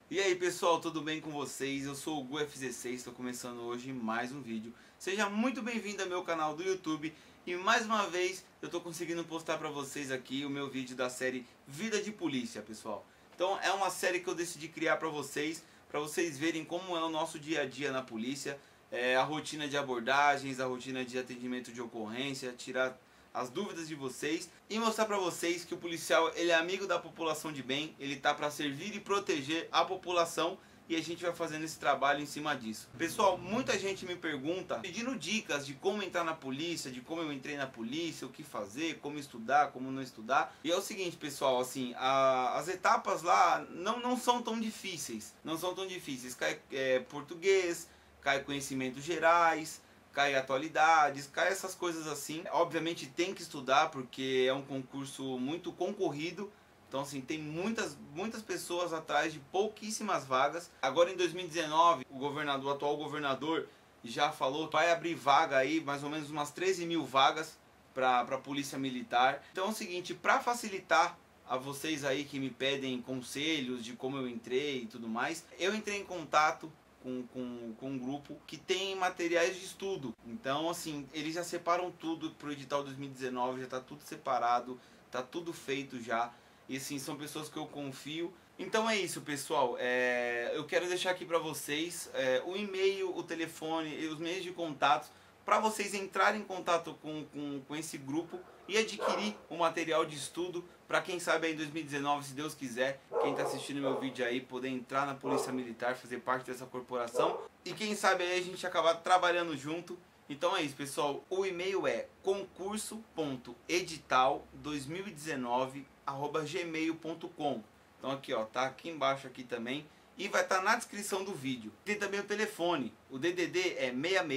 E aí pessoal, tudo bem com vocês? Eu sou o GuFZ6, estou começando hoje mais um vídeo. Seja muito bem-vindo ao meu canal do YouTube. E mais uma vez eu estou conseguindo postar para vocês aqui o meu vídeo da série Vida de Polícia, pessoal. Então é uma série que eu decidi criar para vocês verem como é o nosso dia a dia na polícia. A rotina de abordagens, a rotina de atendimento de ocorrência, tirar as dúvidas de vocês e mostrar para vocês que o policial ele é amigo da população de bem, ele tá para servir e proteger a população e a gente vai fazendo esse trabalho em cima disso. Pessoal, muita gente me pergunta, pedindo dicas de como entrar na polícia, de como eu entrei na polícia, o que fazer, como estudar, como não estudar. E é o seguinte, pessoal, assim, as etapas lá não são tão difíceis, cai português, cai conhecimentos gerais, cai atualidades, cai essas coisas assim. Obviamente tem que estudar porque é um concurso muito concorrido. Então assim, tem muitas pessoas atrás de pouquíssimas vagas. Agora em 2019, o atual governador já falou que vai abrir vaga aí, mais ou menos umas 13 mil vagas para a polícia militar. Então é o seguinte, para facilitar a vocês aí que me pedem conselhos de como eu entrei e tudo mais, eu entrei em contato com um grupo que tem materiais de estudo. Então assim, eles já separam tudo pro edital 2019, já tá tudo separado, tá tudo feito já. E assim, são pessoas que eu confio. Então é isso, pessoal. Eu quero deixar aqui para vocês o e-mail, o telefone e os meios de contato para vocês entrarem em contato com esse grupo e adquirir o material de estudo para quem sabe aí em 2019, se Deus quiser, quem está assistindo meu vídeo aí, poder entrar na Polícia Militar, fazer parte dessa corporação e quem sabe aí a gente acabar trabalhando junto. Então é isso, pessoal. O e-mail é concurso.edital2019@gmail.com. Então aqui, ó, tá aqui embaixo aqui também e vai estar na descrição do vídeo. Tem também o telefone. O DDD é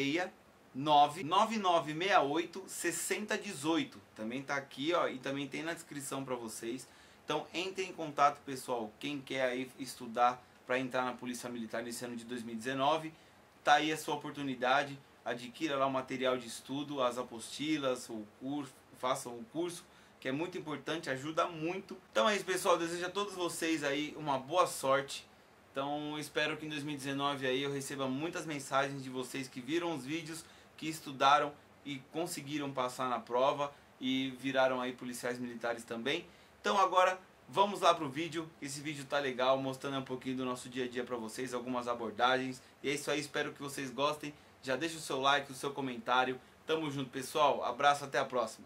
669-9968-6018. Também tá aqui, ó, e também tem na descrição para vocês. Então entre em contato, pessoal. Quem quer aí estudar para entrar na Polícia Militar nesse ano de 2019, tá aí a sua oportunidade. Adquira lá o material de estudo, as apostilas, o curso, façam o curso, que é muito importante, ajuda muito. Então é isso, pessoal, desejo a todos vocês aí uma boa sorte. Então espero que em 2019 aí eu receba muitas mensagens de vocês que viram os vídeos, que estudaram e conseguiram passar na prova e viraram aí policiais militares também. Então agora vamos lá pro vídeo. Esse vídeo tá legal, mostrando um pouquinho do nosso dia a dia para vocês, algumas abordagens. E é isso aí, espero que vocês gostem. Já deixa o seu like, o seu comentário. Tamo junto, pessoal. Abraço, até a próxima.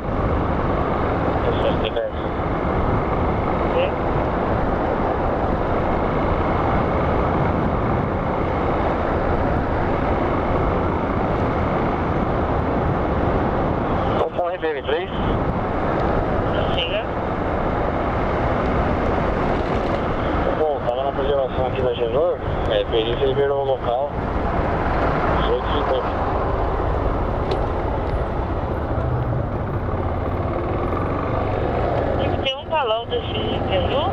Opom RPM3. Siga. Bom, tava na preservação aqui da Genor. Perícia liberou o local. 18h50. Tem um balão desse interior?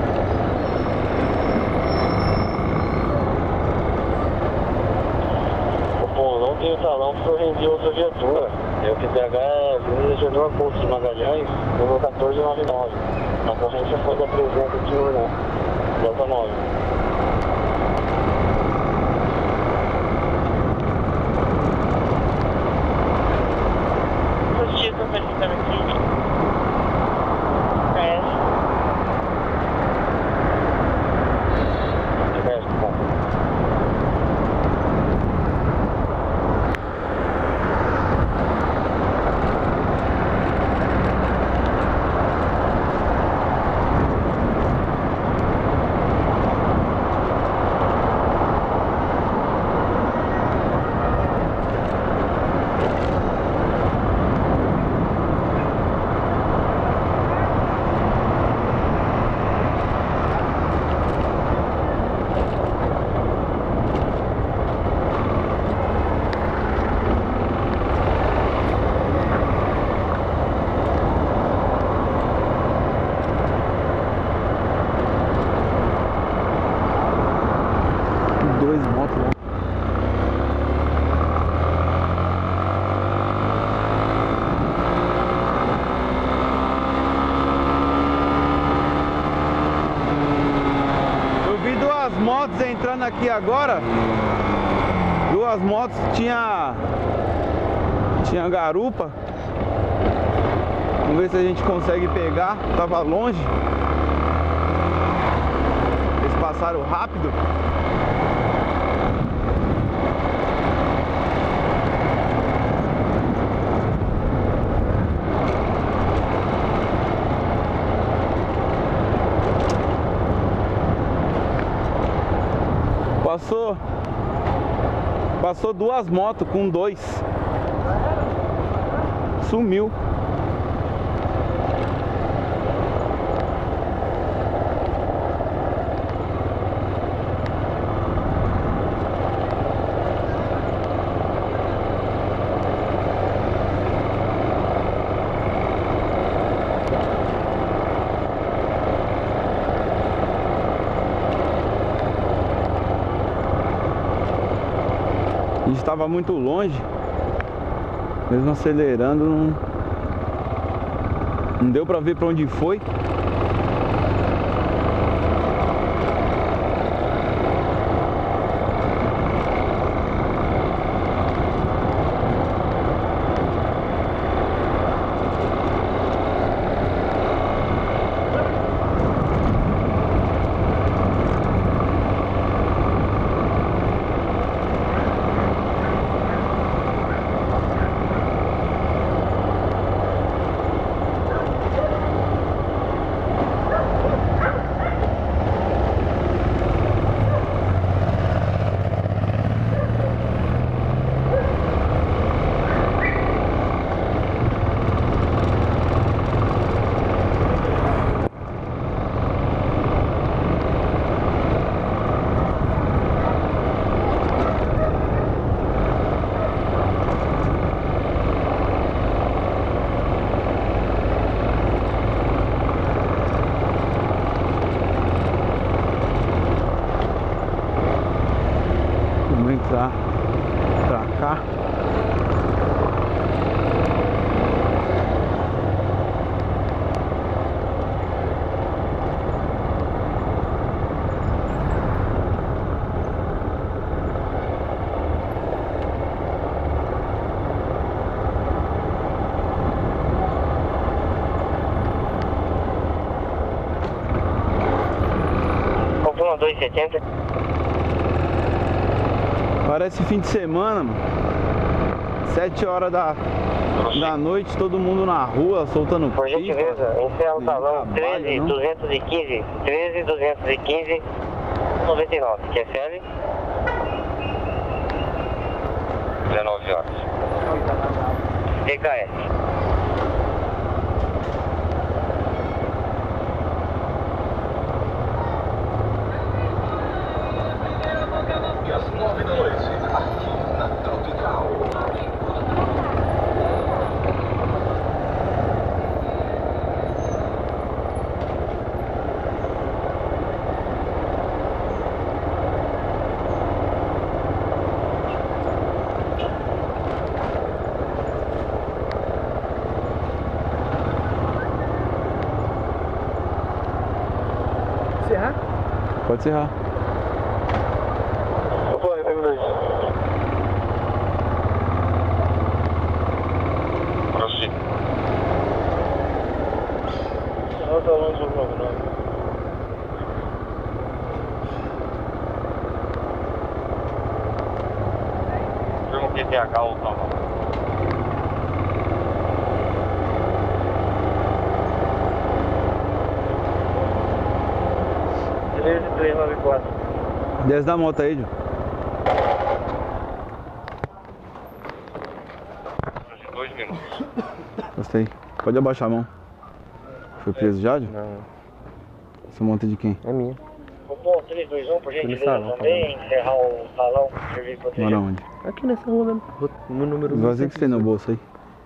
Bom, não tem o talão porque eu rendi outra viatura. Eu que PH é Avenida Genor Couto de Magalhães, número 1499. A ocorrência foi da 300 de Urna, Delta 9. Duvido motos entrando aqui agora. Duas motos, tinha garupa. Vamos ver se a gente consegue pegar. Tava longe. Eles passaram rápido. Passou duas motos com dois. Sumiu. A gente estava muito longe, mesmo acelerando, não deu para ver para onde foi. Pra cá. Confirma 270. Parece fim de semana, mano. 7 horas da noite, todo mundo na rua, soltando pipa. Por gentileza, encerra o salão 13.215, 13.215, 99, QSL. 19 horas. DKS. Encerrar? Pode encerrar. Prossiga. Não está longe do programa. Firma QTH ou tal. 13.394. Desce da moto aí, Ju. Em 2 minutos. Gostei. Pode abaixar a mão. Foi preso já, Ju? Não, Essa moto é de quem? é minha. Bom, 321, por gentileza, salão, também. Encerrar o salão, serviço protegido. Mora onde? Aqui nessa rua mesmo. No número Vazio que você tem no bolso aí.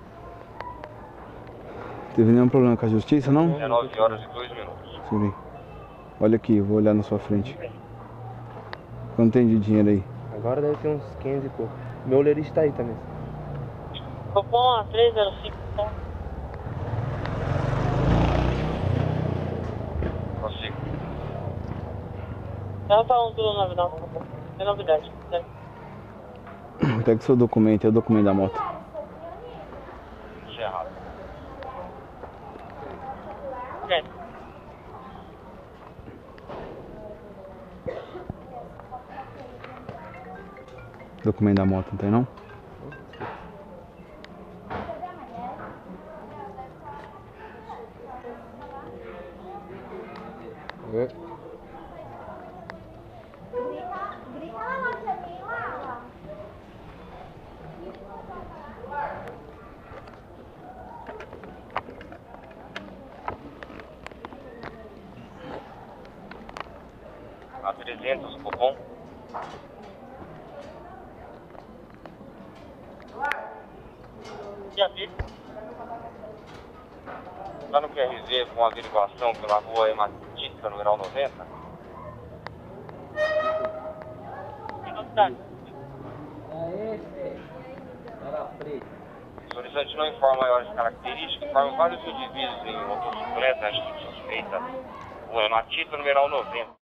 Teve nenhum problema com a justiça, não? 19 horas e 2 minutos. Segura aí. Olha aqui, vou olhar na sua frente. Quanto tem de dinheiro aí? Agora deve ter uns 500 e pouco. Meu olerite tá aí também. Cupom 305. Consigo. Ela falando pelo 99. É novidade. Pega o seu documento, é o documento da moto. Isso é errado. Ok. Documento da moto, não tem não? A 300, cupom. E aqui? Tá no QRZ com averiguação pela rua Hematista, numeral 90? O solicitante não informa maiores características, informa vários indivíduos em motocicleta, atitude suspeita. Rua Hematista, numeral 90.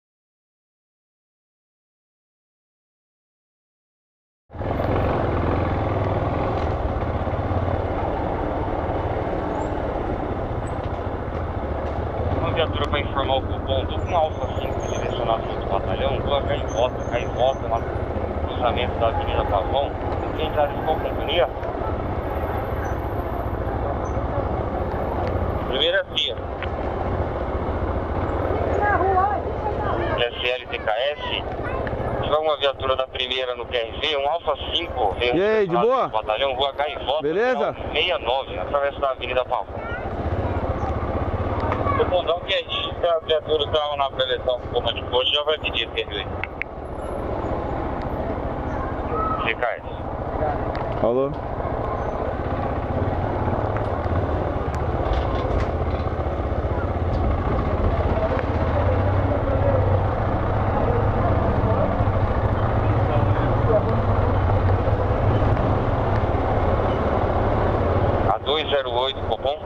Viatura para informar o cupom do Alfa 5 direcionado para outro batalhão, rua Gaivota, no cruzamento da Avenida Pavão. Quem traz qual companhia? Primeira FIA. SLTKS. Se tiver uma viatura da primeira no QRV, um Alfa 5 vem e aí, de boa? Batalhão, rua Gaivota, beleza? 69, através da Avenida Pavão. O bondão que a viatura estava na preleção com coma de coxa já vai pedir QRV. CKS. Falou. A 208, cupom.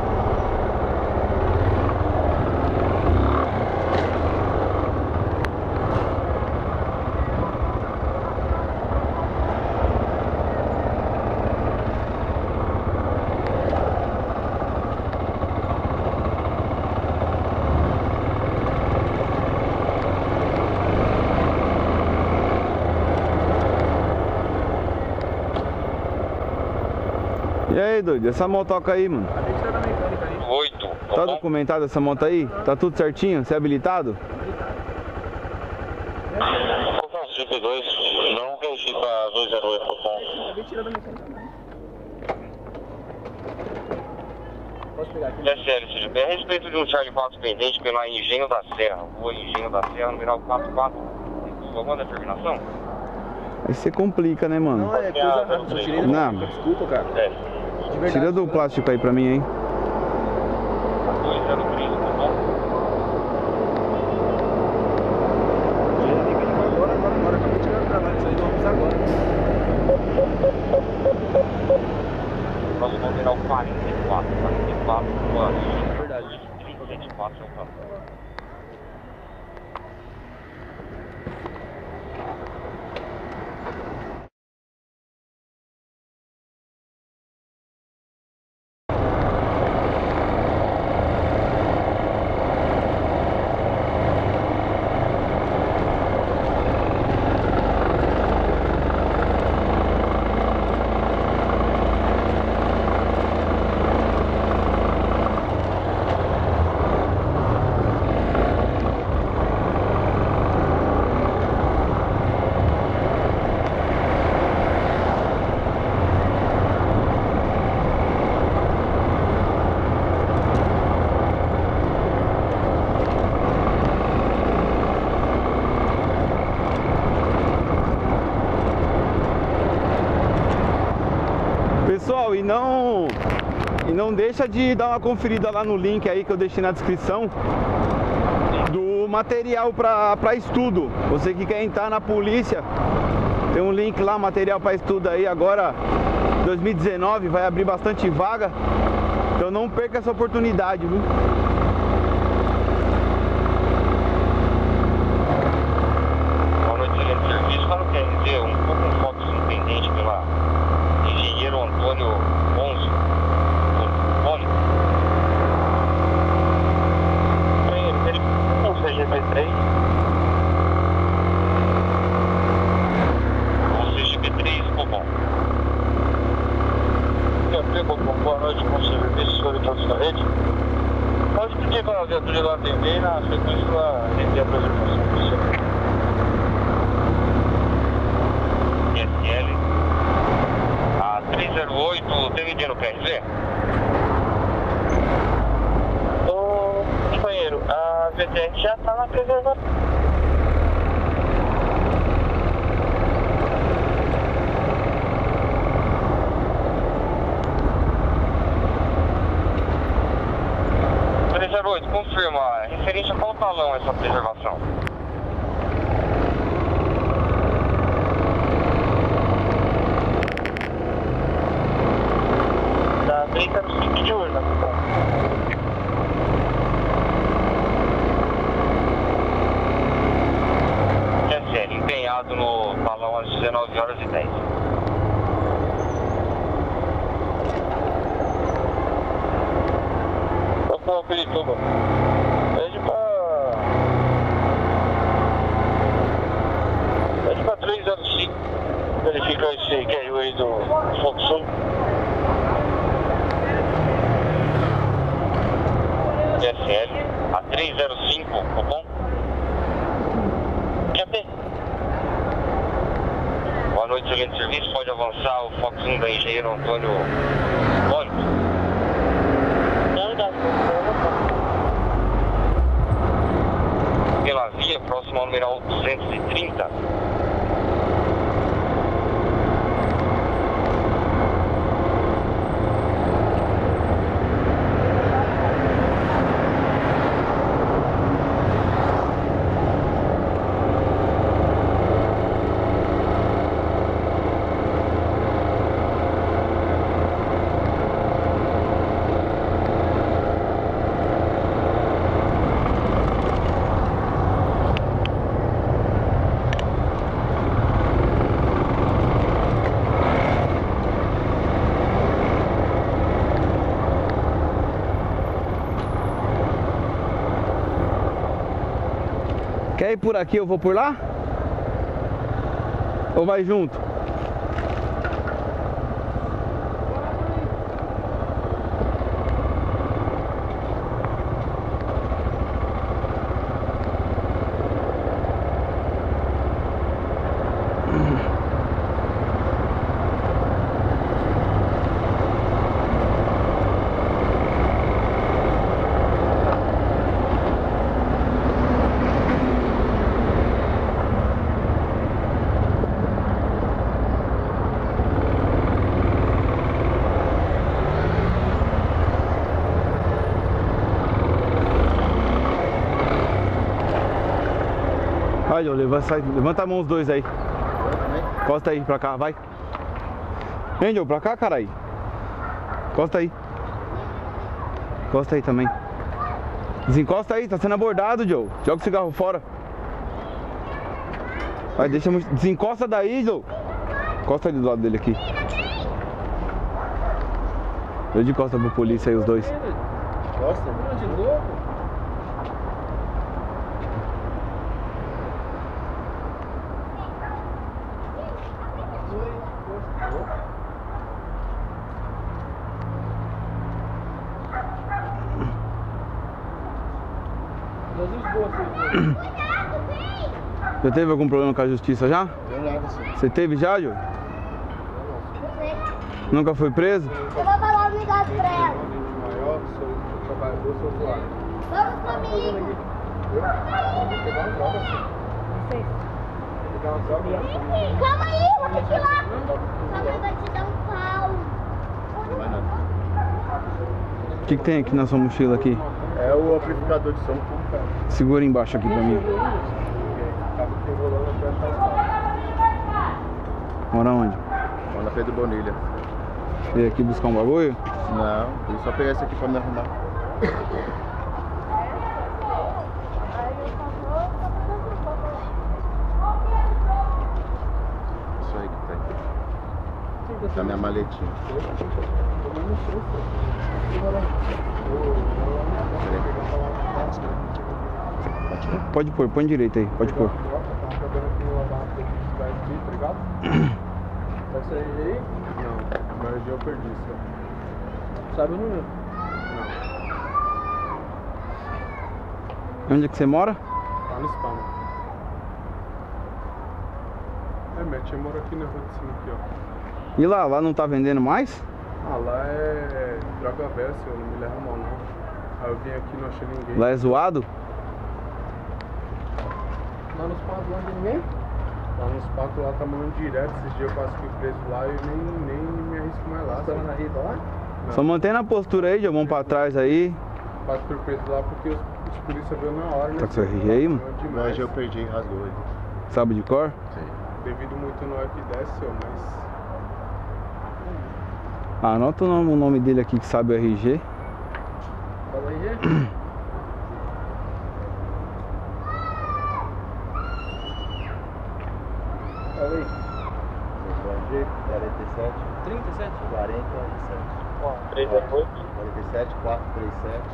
E aí, doido, essa motoca aí, mano? 8. Tá documentada essa moto aí? Tá tudo certinho? Você é habilitado? Tipo 2, não registra a 208, cupom. Posso pegar aqui? SL, CGP, a respeito de um Charlie 4 pendente pela Engenho da Serra, rua Engenho da Serra, numeral 44. Alguma determinação? Aí você complica, né, mano? Não, é coisa rápida, só tirei da Não. boca, desculpa, cara. É. De verdade. Tira do plástico aí pra mim, hein? 203, cupom. Agora, acabei tirando o trabalho, isso aí vamos agora. Próximo numeral 44, rua Verdade. 374, é o campo. Pessoal, e não deixa de dar uma conferida lá no link aí que eu deixei na descrição do material para estudo. Você que quer entrar na polícia, tem um link lá, material para estudo aí. Agora 2019 vai abrir bastante vaga, então não perca essa oportunidade, viu? foi com isso lá, a preservação do seu. SL. A 308, tem ID no PRV? Ô, companheiro, a VTR já tá na preservação. Confirma, referente a qual talão essa preservação? Da 305 de urna. SL, empenhado no talão às 19h10. Ô, Pirituba, pede pra 305, verificar esse carro aí do Foxon. SL, a 305, tá bom? QP. Boa noite, seguinte serviço, pode avançar o Foxon da Engenheiro Antônio Olho. Pela via, próximo ao numeral 230. Quer ir por aqui, eu vou por lá? Ou vai junto? Olha, levanta a mão os dois aí. Encosta aí pra cá, vai. Vem, Joe, pra cá, carai. Encosta aí. Encosta aí também. Desencosta aí, tá sendo abordado, Joe. Joga o cigarro fora. Vai, deixa. Desencosta daí, Joe. Encosta ali do lado dele aqui. Eu de costa pro polícia aí, os dois. Nossa, de novo? Já teve algum problema com a justiça já? Eu nada, sim. Você teve já, Jô? Nunca foi preso? Eu vou falar um negócio pra ela. Maior, sou trabalhador, sou usuário. Vamos comigo. Eu vou pegar uma droga, sim. Vou pegar uma droga. Calma aí, vou ter que ir lá. Sua mãe vai te dar um pau. Vai nada. O que tem aqui na sua mochila aqui? É o amplificador de som. Segura embaixo aqui pra mim. Tava enrolando até a Mora onde? Mora na Pedro Bonilha. Veio aqui buscar um bagulho? Não, eu só pegar esse aqui pra me arrumar. Isso aí que tá aí. Tá minha maletinha. Pode pôr, põe direito aí, pode pôr. Essa aí? Não, agora eu perdi isso. Sabe o número? Não. Onde é que você mora? Lá no Spam. Minha tia mora aqui na rua de cima aqui, ó. E lá não tá vendendo mais? Ah, lá é droga versa, eu não me levo mal não. Aí eu vim aqui e não achei ninguém. Lá é zoado? Lá nos pontos não tem ninguém? Lá nos patos lá tá morrendo direto, esses dias eu quase fui preso lá e nem me arrisco mais lá. Você tava na riba lá? Não. Só mantém na postura aí, já vamos pra trás aí. Quase fui preso lá porque os polícia veio na hora, né? Tá com seu RG aí, mano? Demais. Mas eu perdi e rasgou ele. Sabe de cor? Sim. Devido muito na hora que desce, mas... Anota o nome dele aqui que sabe o RG. Fala aí, Gê. Fala aí. 47 37? 47 308. 47 437.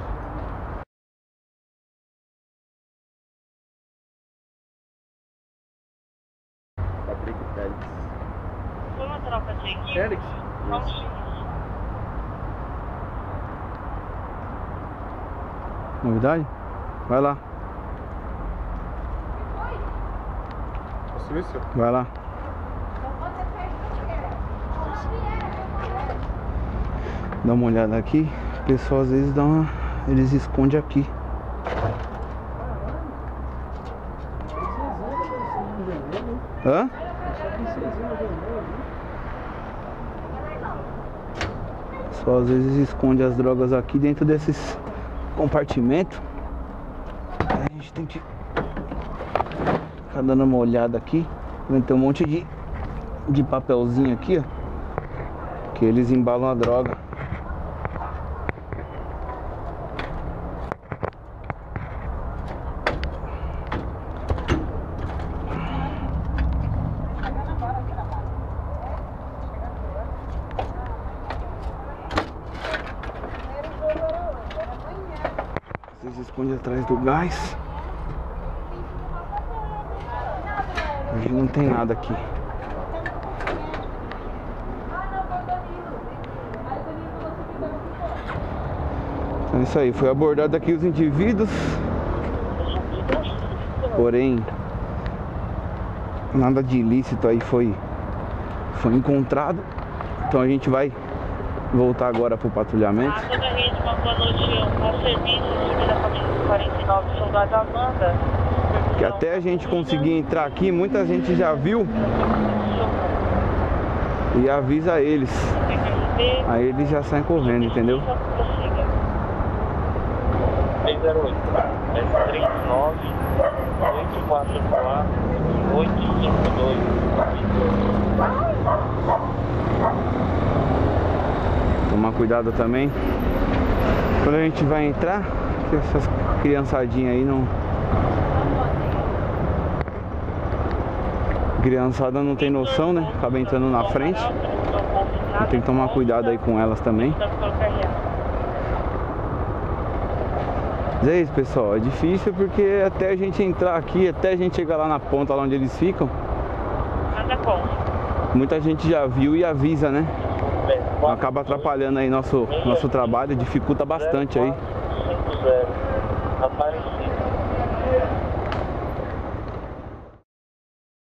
Patrick Félix. Foi uma troca de equipe? Félix? Vamos sim. Novidade? Vai lá, Posso isso? vai lá. Dá uma olhada aqui. O pessoal às vezes eles escondem aqui. Hã? Só às vezes esconde as drogas aqui dentro desses compartimentos. Aí a gente tem que ficar dando uma olhada aqui. Tem um monte de papelzinho aqui, ó, que eles embalam a droga. Vocês escondem atrás do gás. Hoje não tem nada aqui. Então é isso aí, foi abordado aqui os indivíduos. Porém, nada de ilícito aí foi encontrado. Então a gente vai voltar agora pro patrulhamento. A toda a rede, uma boa noite ao serviço, da família 49, soldado Amanda. Que até a gente conseguir entrar aqui, muita gente já viu e avisa eles. Aí eles já saem correndo, entendeu? 308 39 844 852. Tomar cuidado também quando a gente vai entrar, que essas criançadinhas aí não... Criançada não tem noção, né? Acaba entrando na frente. Tem que tomar cuidado aí com elas também. Mas é isso, pessoal. É difícil porque até a gente entrar aqui, até a gente chegar lá na ponta, lá onde eles ficam, Nada contra. muita gente já viu e avisa, né? Acaba atrapalhando aí nosso trabalho, dificulta bastante aí. 50 Aparecido.